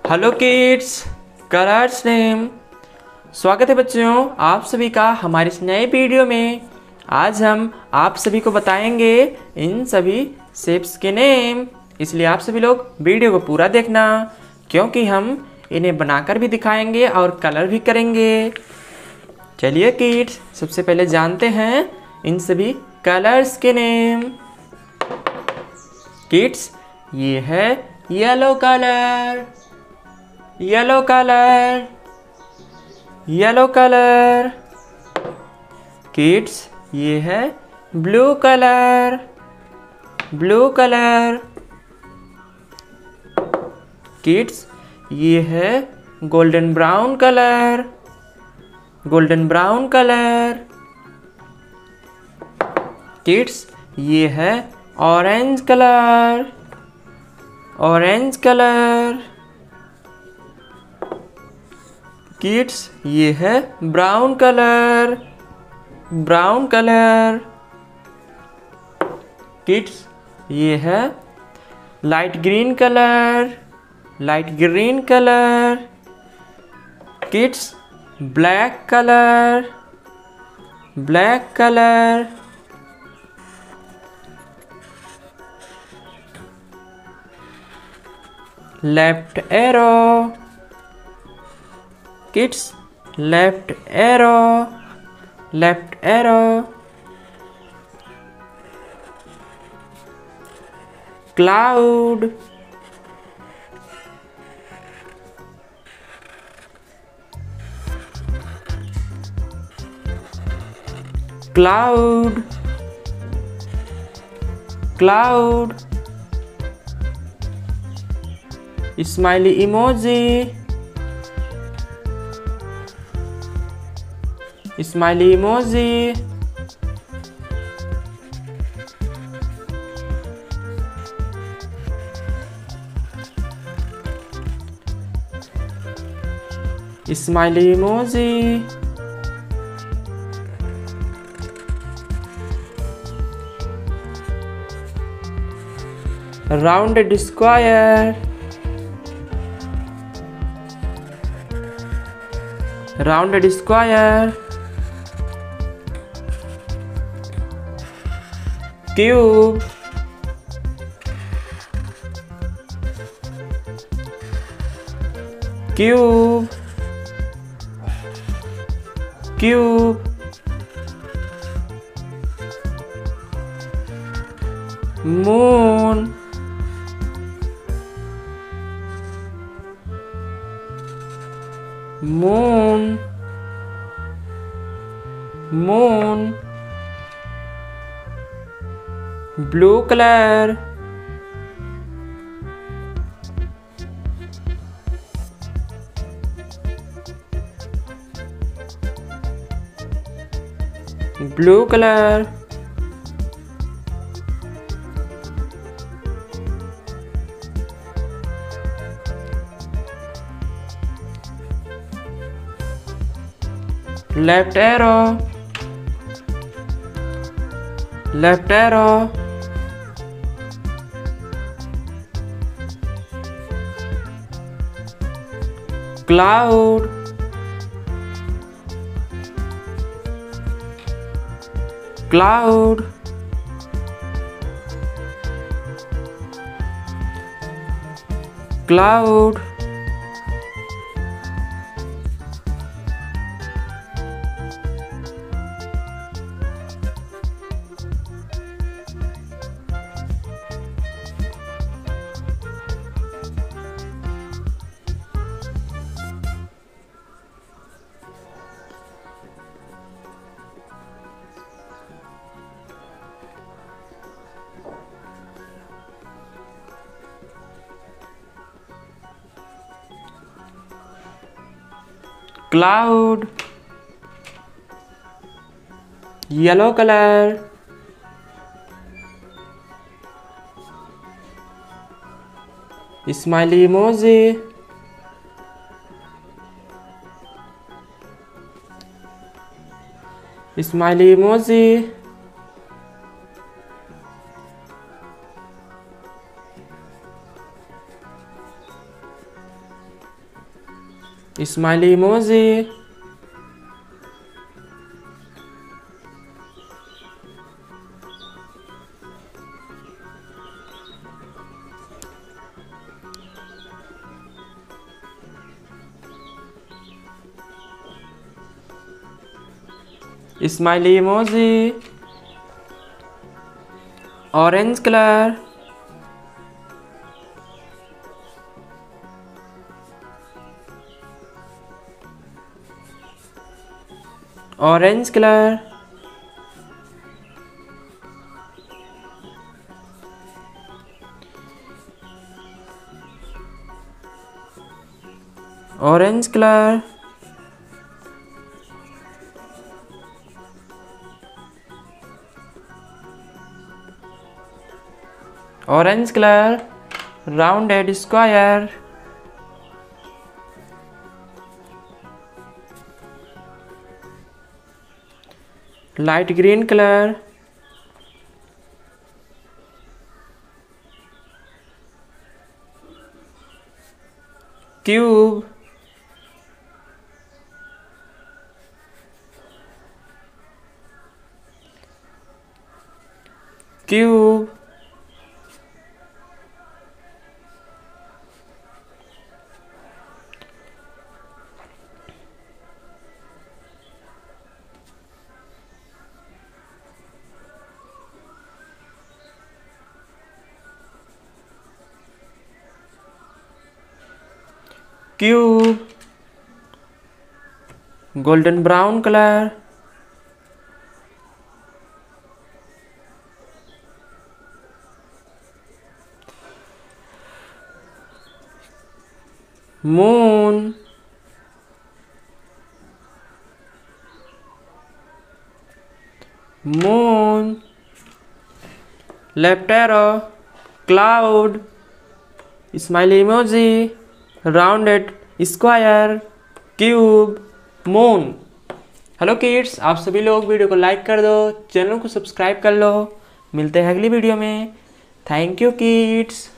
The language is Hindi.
Hello kids, colours name. स्वागत है बच्चों आप सभी का हमारे इस नए वीडियो में। आज हम आप सभी को बताएंगे इन सभी शेप्स के नेम, इसलिए आप सभी लोग वीडियो को पूरा देखना, क्योंकि हम इन्हें बनाकर भी दिखाएंगे और कलर भी करेंगे। चलिए किड्स, सबसे पहले जानते हैं इन सभी कलर्स के नेम। किड्स, ये है yellow colour, yellow colour, yellow colour. Kids, ये है blue colour, blue colour. Kids, ये है golden brown colour, golden brown colour. Kids, ये है orange colour, orange colour. Kids, ये है brown colour, brown colour. Kids, ये है light green colour, light green colour. Kids, black colour, black colour. Left arrow. Kids, left arrow, left arrow. Cloud, cloud, cloud. Smiley emoji, smiley emoji. Smiley emoji. Rounded square, rounded square. Cube, cube, cube. Moon, moon, moon. Blue colour, blue colour. Left arrow, left arrow. Cloud, cloud. Cloud. Cloud, yellow colour, smiley emoji, smiley emoji. Smiley emoji, smiley emoji, orange colour, orange colour, orange colour, orange colour, rounded square, light green colour, cube, cube, cube, golden brown colour, moon, moon, left arrow, cloud, smiley emoji, rounded square, cube, moon. Hello kids, आप सभी लोग वीडियो को लाइक कर दो, चैनल को सब्सक्राइब कर लो। मिलते हैं अगली वीडियो में। Thank you kids.